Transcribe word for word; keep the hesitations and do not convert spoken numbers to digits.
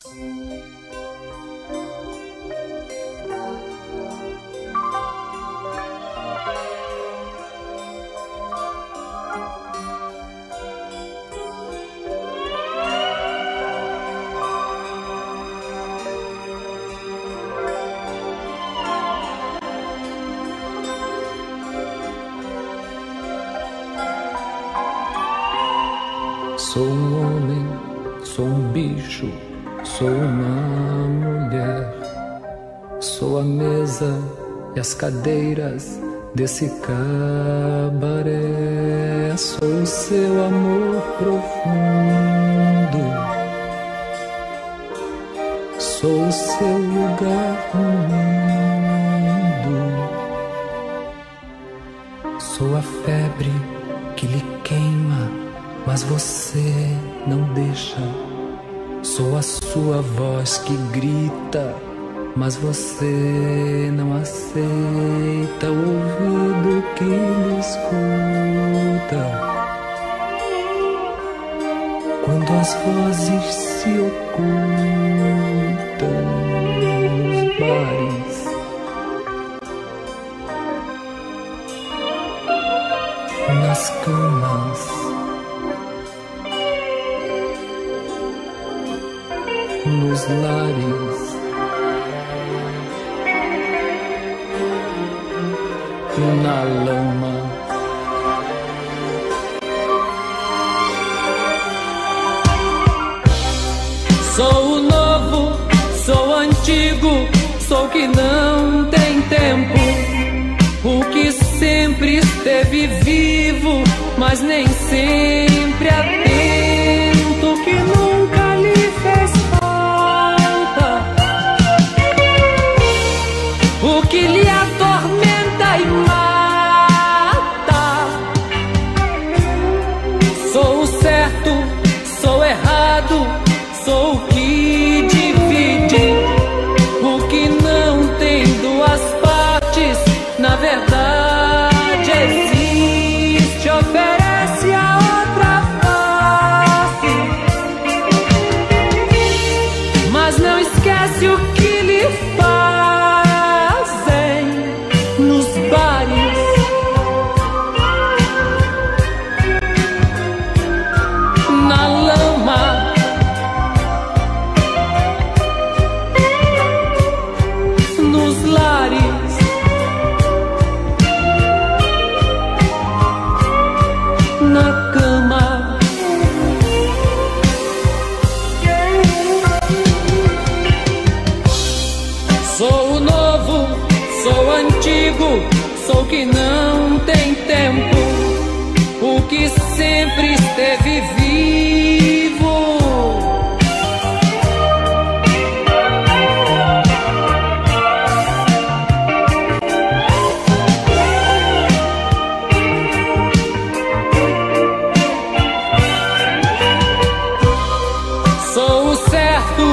Sou um homem, sou um bicho, sou uma mulher. Sou a mesa e as cadeiras desse cabaré. Sou o seu amor profundo. Sou o seu lugar no mundo. Sou a febre que lhe queima, mas você não deixa. Sou a sua voz que grita, mas você não aceita. O ouvido que me escuta quando as vozes se ocultam nos bares, nas camas, nos lares, na lama. Sou o novo, sou o antigo, sou o que não tem tempo, o que sempre esteve vivo, mas nem sempre atento, que nunca lhe fez falta, o que lhe atormenta e mata. Sou o certo, sou o errado, sou o que divide, o que não tem duas partes, na verdade existe, oferece a outra face, mas não esquece o que lhe fazem nos bares, na lama, nos lares, na cama. Sou o novo, sou o antigo, sou o que não tem tempo, o que sempre esteve vivo. Sou o certo,